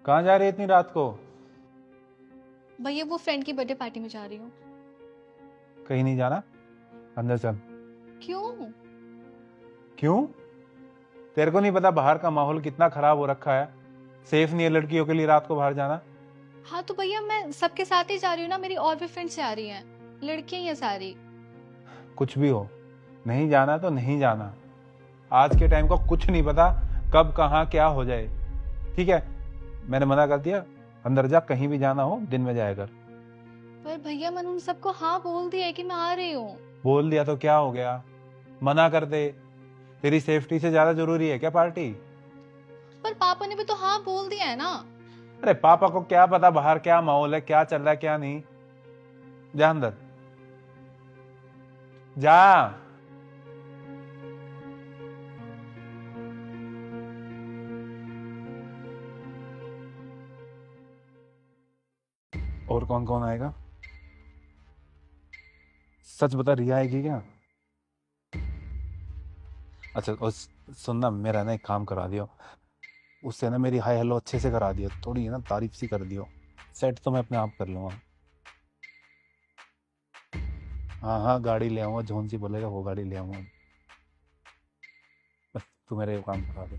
कहाँ जा रही है इतनी रात को? भैया वो फ्रेंड की बर्थडे पार्टी में जा रही हूँ। कहीं नहीं जाना, अंदर चल। क्यों? क्यों? तेरे को नहीं पता बाहर का माहौल कितना खराब हो रखा है? सेफ नहीं है लड़कियों के लिए रात को बाहर जाना। हाँ तो भैया मैं सबके साथ ही जा रही हूँ ना, मेरी और भी फ्रेंड्स जा रही हैं, लड़कियां ही हैं सारी। कुछ भी हो, नहीं जाना तो नहीं जाना। आज के टाइम को कुछ नहीं पता कब कहाँ क्या हो जाए। ठीक है, मैंने मना कर दिया, अंदर जा, कहीं भी जाना हो दिन में जाया कर। पर भैया मैंने उन सबको हाँ बोल दिया है कि मैं आ रही हूँ। बोल दिया तो क्या हो गया? मना कर दे। तेरी सेफ्टी से ज्यादा जरूरी है क्या पार्टी? पर पापा ने भी तो हाँ बोल दिया है ना। अरे पापा को क्या पता बाहर क्या माहौल है, क्या चल रहा है क्या नहीं। जा अंदर जा। और कौन कौन आएगा? सच बता, रिया आएगी क्या? अच्छा सुनना, मेरा ना एक काम करा दियो, उससे ना मेरी हाई हेलो अच्छे से करा दियो, थोड़ी ना तारीफ सी कर दियो। सेट तो मैं अपने आप कर लूंगा। हाँ हाँ, गाड़ी ले आऊंगा, जोन सी बोलेगा वो गाड़ी ले आऊंगा। बस तू मेरे ये काम करा दे।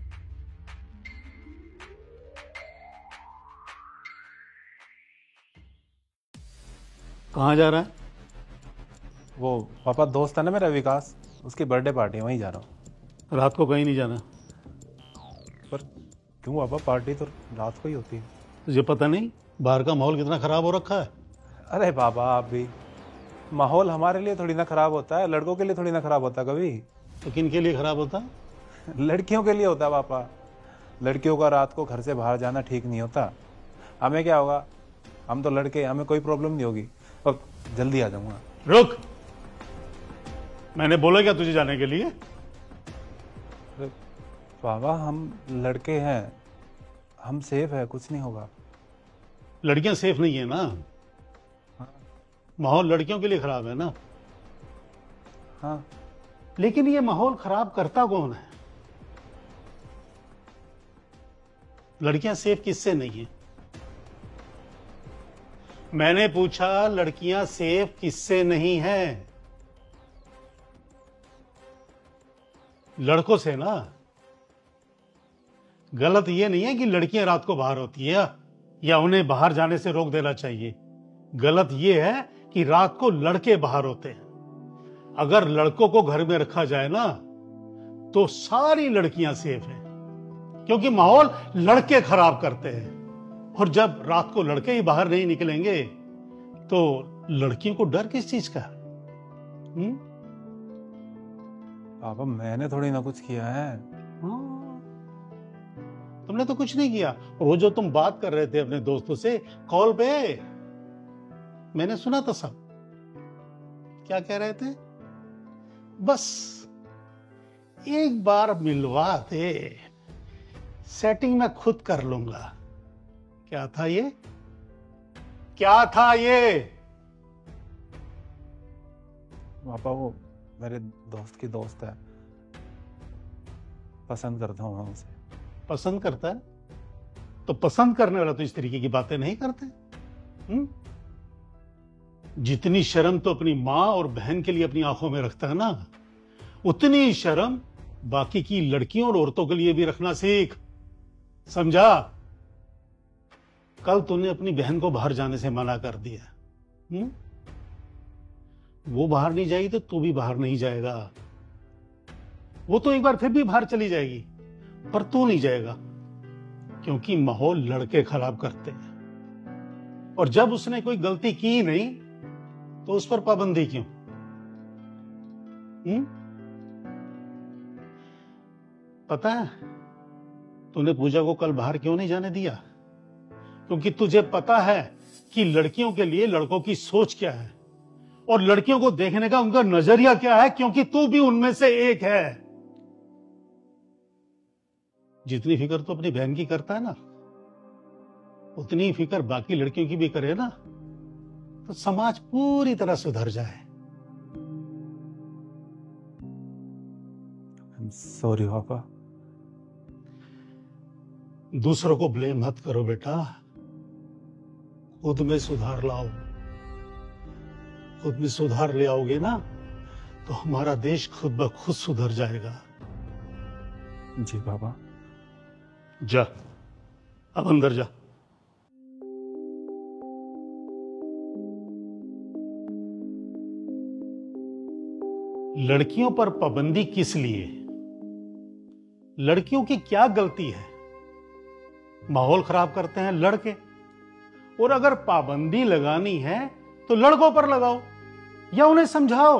कहाँ जा रहा है? वो पापा दोस्त है ना मेरा विकास, उसकी बर्थडे पार्टी है, वहीं जा रहा हूँ। रात को कहीं नहीं जाना। पर क्यों पापा, पार्टी तो रात को ही होती है। तुझे पता नहीं बाहर का माहौल कितना खराब हो रखा है? अरे पापा आप भी, माहौल हमारे लिए थोड़ी ना खराब होता है, लड़कों के लिए थोड़ी ना खराब होता कभी। तो किन के लिए खराब होता? लड़कियों के लिए होता है पापा। लड़कियों का रात को घर से बाहर जाना ठीक नहीं होता। हमें क्या होगा, हम तो लड़के, हमें कोई प्रॉब्लम नहीं होगी। और जल्दी आ जाऊंगा। रुक, मैंने बोला क्या तुझे जाने के लिए? अरे पापा हम लड़के हैं, हम सेफ है, कुछ नहीं होगा। लड़कियां सेफ नहीं है ना, माहौल लड़कियों के लिए खराब है ना। हाँ, लेकिन ये माहौल खराब करता कौन है? लड़कियां सेफ किससे नहीं है? मैंने पूछा लड़कियां सेफ किससे नहीं है? लड़कों से ना। गलत ये नहीं है कि लड़कियां रात को बाहर होती है या उन्हें बाहर जाने से रोक देना चाहिए। गलत ये है कि रात को लड़के बाहर होते हैं। अगर लड़कों को घर में रखा जाए ना तो सारी लड़कियां सेफ हैं, क्योंकि माहौल लड़के खराब करते हैं। और जब रात को लड़के ही बाहर नहीं निकलेंगे तो लड़कियों को डर किस चीज का? पापा मैंने थोड़ी ना कुछ किया है। तुमने तो कुछ नहीं किया। और वो जो तुम बात कर रहे थे अपने दोस्तों से कॉल पे, मैंने सुना था सब। क्या कह रहे थे? बस एक बार मिलवा दे, सेटिंग मैं खुद कर लूंगा। क्या था ये? क्या था ये? पापा वो मेरे दोस्त की दोस्त है, पसंद करता हूँ मैं उसे। पसंद करता है? तो पसंद करने वाला तो इस तरीके की बातें नहीं करते। जितनी शर्म तो अपनी मां और बहन के लिए अपनी आंखों में रखता है ना, उतनी शर्म बाकी की लड़कियों और औरतों के लिए भी रखना सीख। समझा? कल तूने अपनी बहन को बाहर जाने से मना कर दिया। वो बाहर नहीं जाएगी तो तू भी बाहर नहीं जाएगा। वो तो एक बार फिर भी बाहर चली जाएगी, पर तू नहीं जाएगा, क्योंकि माहौल लड़के खराब करते हैं। और जब उसने कोई गलती की नहीं तो उस पर पाबंदी क्यों? पता है तूने पूजा को कल बाहर क्यों नहीं जाने दिया? क्योंकि तुझे पता है कि लड़कियों के लिए लड़कों की सोच क्या है और लड़कियों को देखने का उनका नजरिया क्या है, क्योंकि तू भी उनमें से एक है। जितनी फिक्र तो अपनी बहन की करता है ना, उतनी फिक्र बाकी लड़कियों की भी करे ना, तो समाज पूरी तरह सुधर जाए। सॉरी पापा। दूसरों को ब्लेम मत करो बेटा, खुद में सुधार लाओ। खुद में सुधार ले आओगे ना तो हमारा देश खुद ब खुद सुधर जाएगा। जी बाबा। जा, अब अंदर जा। लड़कियों पर पाबंदी किस लिए? लड़कियों की क्या गलती है? माहौल खराब करते हैं लड़के, और अगर पाबंदी लगानी है तो लड़कों पर लगाओ या उन्हें समझाओ।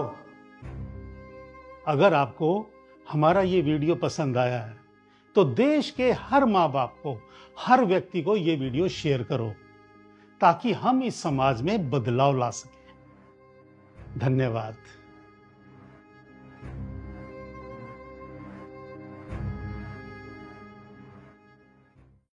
अगर आपको हमारा ये वीडियो पसंद आया है तो देश के हर मां बाप को, हर व्यक्ति को ये वीडियो शेयर करो ताकि हम इस समाज में बदलाव ला सकें। धन्यवाद।